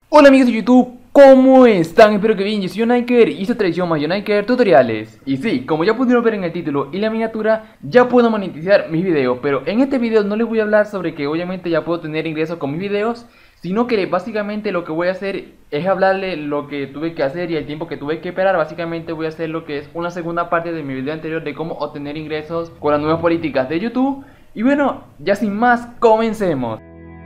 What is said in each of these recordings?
Hola amigos de YouTube, ¿cómo están? Espero que bien, yo soy Uniker y esta tradición más Uniker Tutoriales. Y sí, como ya pudieron ver en el título y la miniatura, ya puedo monetizar mis videos. Pero en este video no les voy a hablar sobre que obviamente ya puedo tener ingresos con mis videos, sino que básicamente lo que voy a hacer es hablarle lo que tuve que hacer y el tiempo que tuve que esperar. Básicamente voy a hacer lo que es una segunda parte de mi video anterior de cómo obtener ingresos con las nuevas políticas de YouTube. Y bueno, ya sin más, comencemos.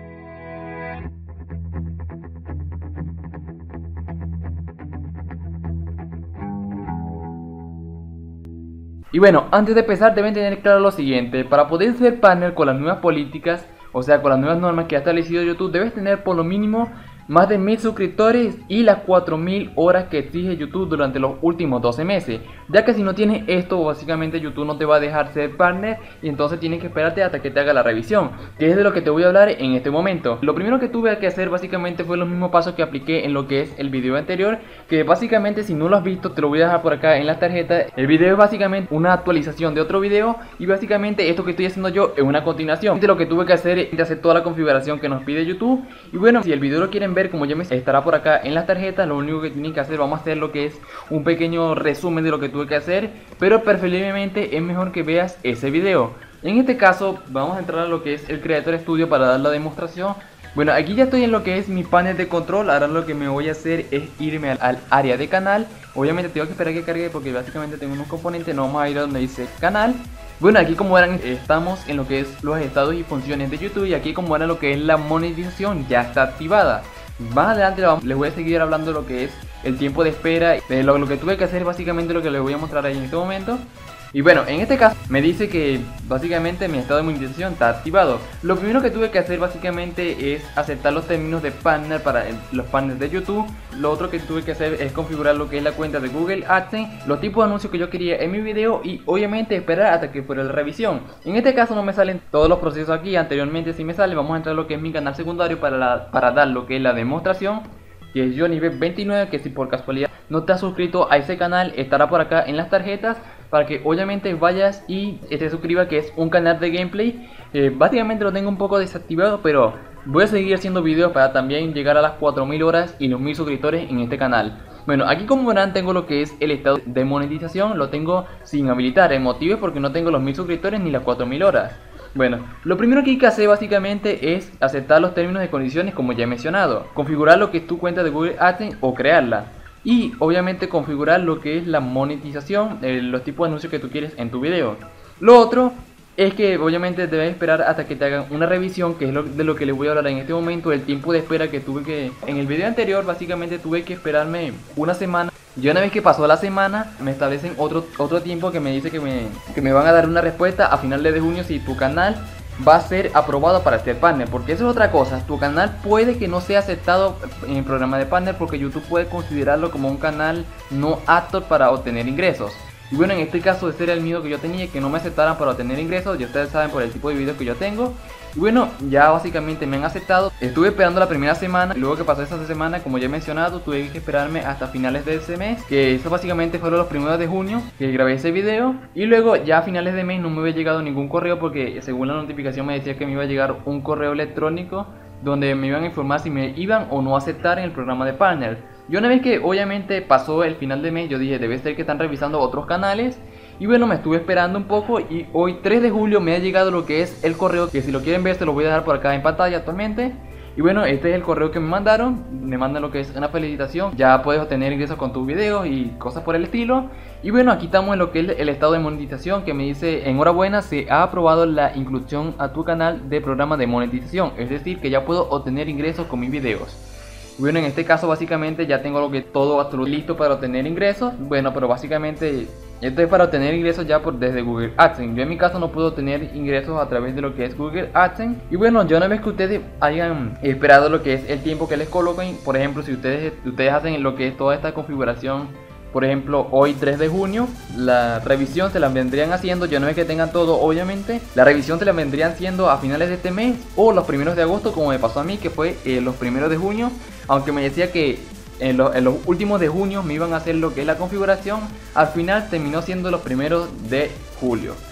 Y bueno, antes de empezar deben tener claro lo siguiente: para poder ser partner con las nuevas políticas, o sea con las nuevas normas que ha establecido YouTube, debes tener por lo mínimo más de 1000 suscriptores y las 4000 horas que exige YouTube durante los últimos 12 meses. Ya que si no tienes esto, básicamente YouTube no te va a dejar ser partner y entonces tienes que esperarte hasta que te haga la revisión, que es de lo que te voy a hablar en este momento. Lo primero que tuve que hacer básicamente fue los mismos pasos que apliqué en lo que es el video anterior, que básicamente si no lo has visto te lo voy a dejar por acá en la tarjeta. El video es básicamente una actualización de otro video y básicamente esto que estoy haciendo yo es una continuación de lo que tuve que hacer, es hacer toda la configuración que nos pide YouTube. Y bueno, si el video lo quieren ver, como ya me estará por acá en las tarjetas, lo único que tienen que hacer, vamos a hacer lo que es un pequeño resumen de lo que tuve que hacer, pero preferiblemente es mejor que veas ese video. En este caso vamos a entrar a lo que es el Creator Studio para dar la demostración. Bueno, aquí ya estoy en lo que es mi panel de control. Ahora lo que me voy a hacer es irme al área de canal. Obviamente tengo que esperar que cargue porque básicamente tengo unos componentes. No vamos a ir a donde dice canal. Bueno, aquí como verán estamos en lo que es los estados y funciones de YouTube. Y aquí como verán lo que es la monetización ya está activada. Más adelante les voy a seguir hablando de lo que es el tiempo de espera, de lo que tuve que hacer, básicamente lo que les voy a mostrar ahí en este momento. Y bueno, en este caso me dice que básicamente mi estado de monetización está activado. Lo primero que tuve que hacer básicamente es aceptar los términos de partner para los partners de YouTube. Lo otro que tuve que hacer es configurar lo que es la cuenta de Google AdSense, los tipos de anuncios que yo quería en mi video y obviamente esperar hasta que fuera la revisión. En este caso no me salen todos los procesos aquí, anteriormente sí me sale. Vamos a entrar a lo que es mi canal secundario para dar lo que es la demostración, que es Johnny29, que si por casualidad no te has suscrito a ese canal, estará por acá en las tarjetas para que obviamente vayas y te suscribas, que es un canal de gameplay. Básicamente lo tengo un poco desactivado, pero voy a seguir haciendo videos para también llegar a las 4000 horas y los 1000 suscriptores en este canal. Bueno, aquí como verán tengo lo que es el estado de monetización, lo tengo sin habilitar. El motivo es porque no tengo los 1000 suscriptores ni las 4000 horas. Bueno, lo primero que hay que hacer básicamente es aceptar los términos y condiciones como ya he mencionado, configurar lo que es tu cuenta de Google AdSense o crearla y obviamente configurar lo que es la monetización, los tipos de anuncios que tú quieres en tu video. Lo otro es que obviamente debes esperar hasta que te hagan una revisión, que es de lo que les voy a hablar en este momento. El tiempo de espera que tuve que... En el video anterior básicamente tuve que esperarme una semana. Y una vez que pasó la semana me establecen otro tiempo que me dice que me van a dar una respuesta a finales de junio si tu canal va a ser aprobado para ser partner. Porque eso es otra cosa, tu canal puede que no sea aceptado en el programa de partner porque YouTube puede considerarlo como un canal no apto para obtener ingresos. Y bueno, en este caso ese era el miedo que yo tenía, que no me aceptaran para obtener ingresos. Ya ustedes saben por el tipo de video que yo tengo. Y bueno, ya básicamente me han aceptado. Estuve esperando la primera semana. Luego que pasó esa semana, como ya he mencionado, tuve que esperarme hasta finales de ese mes, que eso básicamente fueron los primeros de junio que grabé ese video. Y luego ya a finales de mes no me había llegado ningún correo, porque según la notificación me decía que me iba a llegar un correo electrónico donde me iban a informar si me iban o no a aceptar en el programa de partner. Y una vez que obviamente pasó el final de mes, yo dije, debe ser que están revisando otros canales. Y bueno, me estuve esperando un poco y hoy 3 de julio me ha llegado lo que es el correo, que si lo quieren ver se lo voy a dejar por acá en pantalla actualmente. Y bueno, este es el correo que me mandaron. Me mandan lo que es una felicitación, ya puedes obtener ingresos con tus videos y cosas por el estilo. Y bueno, aquí estamos en lo que es el estado de monetización, que me dice: enhorabuena, se ha aprobado la inclusión a tu canal de programa de monetización. Es decir, que ya puedo obtener ingresos con mis videos. Bueno, en este caso básicamente ya tengo lo que todo listo para obtener ingresos. Bueno, pero básicamente esto es para obtener ingresos ya desde Google AdSense. Yo en mi caso no puedo obtener ingresos a través de lo que es Google AdSense. Y bueno, yo una vez que ustedes hayan esperado lo que es el tiempo que les coloquen, por ejemplo, si ustedes hacen lo que es toda esta configuración, por ejemplo, hoy 3 de junio, la revisión se la vendrían haciendo, yo no es que tengan todo obviamente, la revisión se la vendrían haciendo a finales de este mes o los primeros de agosto, como me pasó a mí, que fue los primeros de junio. Aunque me decía que en los últimos de junio me iban a hacer lo que es la configuración, al final terminó siendo los primeros de julio.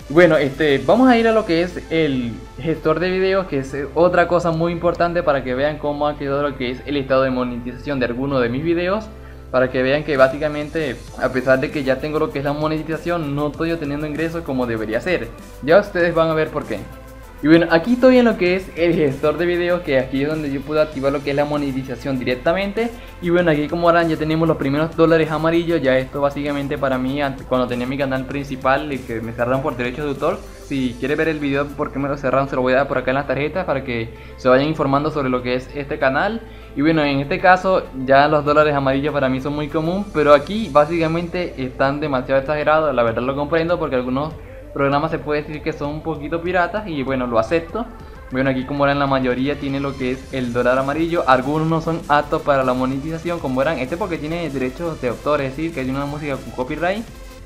Bueno, vamos a ir a lo que es el gestor de videos, que es otra cosa muy importante para que vean cómo ha quedado lo que es el estado de monetización de alguno de mis videos. Para que vean que básicamente, a pesar de que ya tengo lo que es la monetización, no estoy obteniendo ingresos como debería ser. Ya ustedes van a ver por qué. Y bueno, aquí estoy en lo que es el gestor de videos, que aquí es donde yo puedo activar lo que es la monetización directamente. Y bueno, aquí como verán ya tenemos los primeros dólares amarillos. Ya esto básicamente para mí, cuando tenía mi canal principal y que me cerraron por derechos de autor. Si quiere ver el video por qué me lo cerraron, se lo voy a dar por acá en las tarjetas para que se vayan informando sobre lo que es este canal. Y bueno, en este caso ya los dólares amarillos para mí son muy común, pero aquí básicamente están demasiado exagerados. La verdad lo comprendo porque algunos programas se puede decir que son un poquito piratas y bueno, lo acepto. Bueno, aquí como eran la mayoría tiene lo que es el dólar amarillo. Algunos no son aptos para la monetización, como eran porque tiene derechos de autor, es decir, que hay una música con copyright.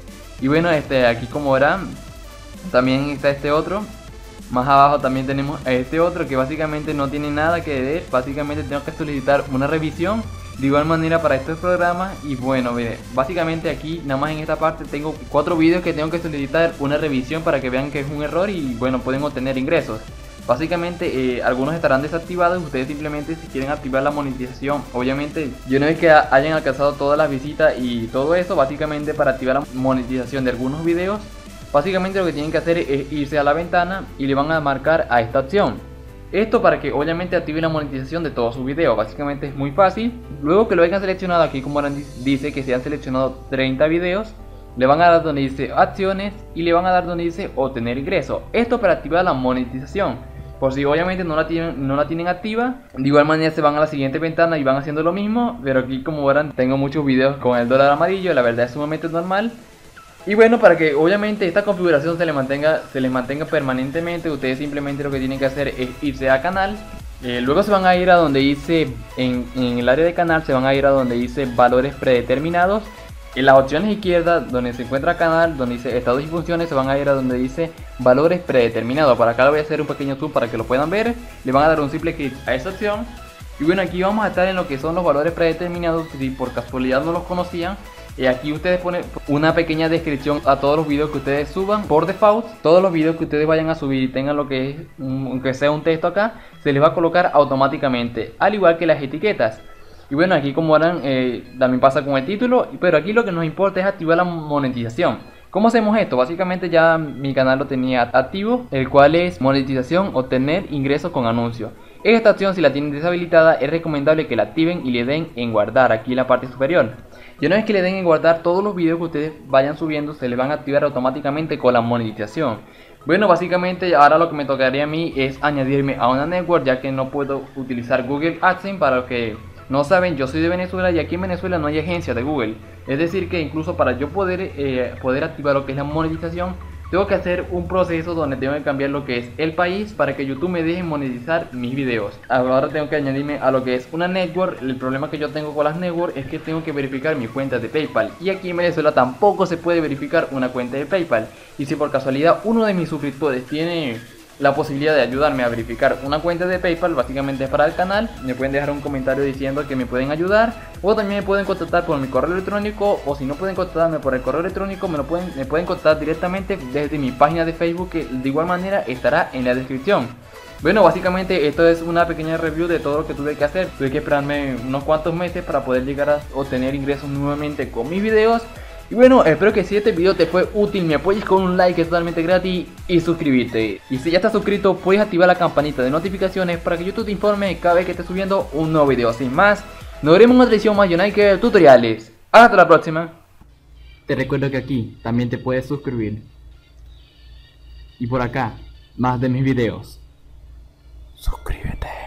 Y bueno, aquí como verán también está este otro. Más abajo también tenemos a este otro que básicamente no tiene nada que ver. Básicamente tengo que solicitar una revisión de igual manera para estos programas. Y bueno, mire, básicamente aquí nada más en esta parte tengo 4 vídeos que tengo que solicitar una revisión para que vean que es un error y bueno, pueden obtener ingresos. Básicamente algunos estarán desactivados. Ustedes simplemente si quieren activar la monetización, obviamente yo no es que hayan alcanzado todas las visitas y todo eso. Básicamente para activar la monetización de algunos videos, básicamente lo que tienen que hacer es irse a la ventana y le van a marcar a esta opción. Esto para que obviamente active la monetización de todos sus videos. Básicamente es muy fácil. Luego que lo hayan seleccionado, aquí como dice que se han seleccionado 30 videos, le van a dar donde dice acciones y le van a dar donde dice obtener ingresos. Esto para activar la monetización. Por si obviamente no la tienen activa, de igual manera se van a la siguiente ventana y van haciendo lo mismo. Pero aquí como verán tengo muchos videos con el dólar amarillo, la verdad es sumamente normal. Y bueno, para que obviamente esta configuración se le mantenga permanentemente, ustedes simplemente lo que tienen que hacer es irse a canal. Luego se van a ir a donde dice, en el área de canal se van a ir a donde dice valores predeterminados. En las opciones izquierdas donde se encuentra canal, donde dice estados y funciones, se van a ir a donde dice valores predeterminados. Para acá le voy a hacer un pequeño zoom para que lo puedan ver. Le van a dar un simple clic a esa opción. Y bueno, aquí vamos a estar en lo que son los valores predeterminados, si por casualidad no los conocían. Aquí ustedes ponen una pequeña descripción a todos los videos que ustedes suban. Por default, todos los videos que ustedes vayan a subir y tengan lo que es, aunque sea un texto acá, se les va a colocar automáticamente, al igual que las etiquetas. Y bueno, aquí como verán, también pasa con el título, pero aquí lo que nos importa es activar la monetización. ¿Cómo hacemos esto? Básicamente ya mi canal lo tenía activo, el cual es monetización, obtener ingresos con anuncios. Esta opción, si la tienen deshabilitada, es recomendable que la activen y le den en guardar aquí en la parte superior. Y una vez que le den en guardar, todos los videos que ustedes vayan subiendo se les van a activar automáticamente con la monetización. Bueno, básicamente ahora lo que me tocaría a mí es añadirme a una network, ya que no puedo utilizar Google AdSense. Para los que no saben, yo soy de Venezuela y aquí en Venezuela no hay agencia de Google. Es decir que incluso para yo poder activar lo que es la monetización, tengo que hacer un proceso donde tengo que cambiar lo que es el país para que YouTube me deje monetizar mis videos. Ahora tengo que añadirme a lo que es una network. El problema que yo tengo con las networks es que tengo que verificar mi cuenta de PayPal, y aquí en Venezuela tampoco se puede verificar una cuenta de PayPal. Y si por casualidad uno de mis suscriptores tiene la posibilidad de ayudarme a verificar una cuenta de PayPal, básicamente es para el canal, me pueden dejar un comentario diciendo que me pueden ayudar, o también me pueden contactar por mi correo electrónico, o si no pueden contactarme por el correo electrónico, me pueden contactar directamente desde mi página de Facebook, que de igual manera estará en la descripción. Bueno, básicamente esto es una pequeña review de todo lo que tuve que hacer. Tuve que esperarme unos cuantos meses para poder llegar a obtener ingresos nuevamente con mis videos. Y bueno, espero que si este video te fue útil, me apoyes con un like, que es totalmente gratis, y suscribirte. Y si ya estás suscrito, puedes activar la campanita de notificaciones para que YouTube te informe cada vez que esté subiendo un nuevo video. Sin más, nos veremos en otra edición más de tutoriales. Hasta la próxima. Te recuerdo que aquí también te puedes suscribir. Y por acá, más de mis videos. Suscríbete.